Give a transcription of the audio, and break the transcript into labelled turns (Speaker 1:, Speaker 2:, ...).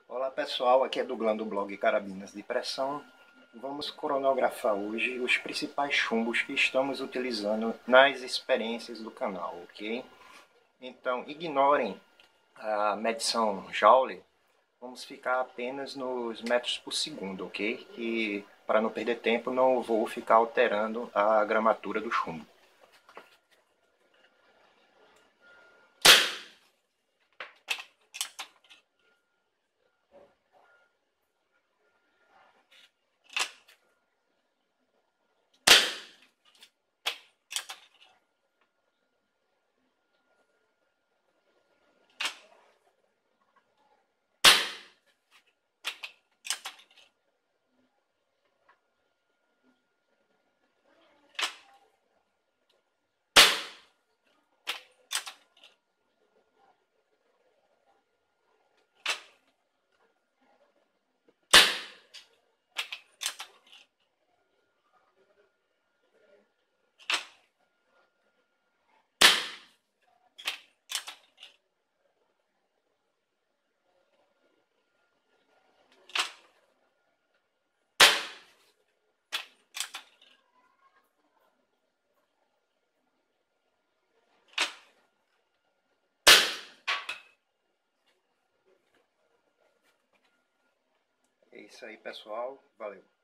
Speaker 1: Olá pessoal, aqui é Douglas do blog Carabinas de Pressão. Vamos cronografar hoje os principais chumbos que estamos utilizando nas experiências do canal, ok? Então ignorem a medição Joule, vamos ficar apenas nos metros por segundo, ok? E para não perder tempo não vou ficar alterando a gramatura do chumbo. É isso aí pessoal, valeu!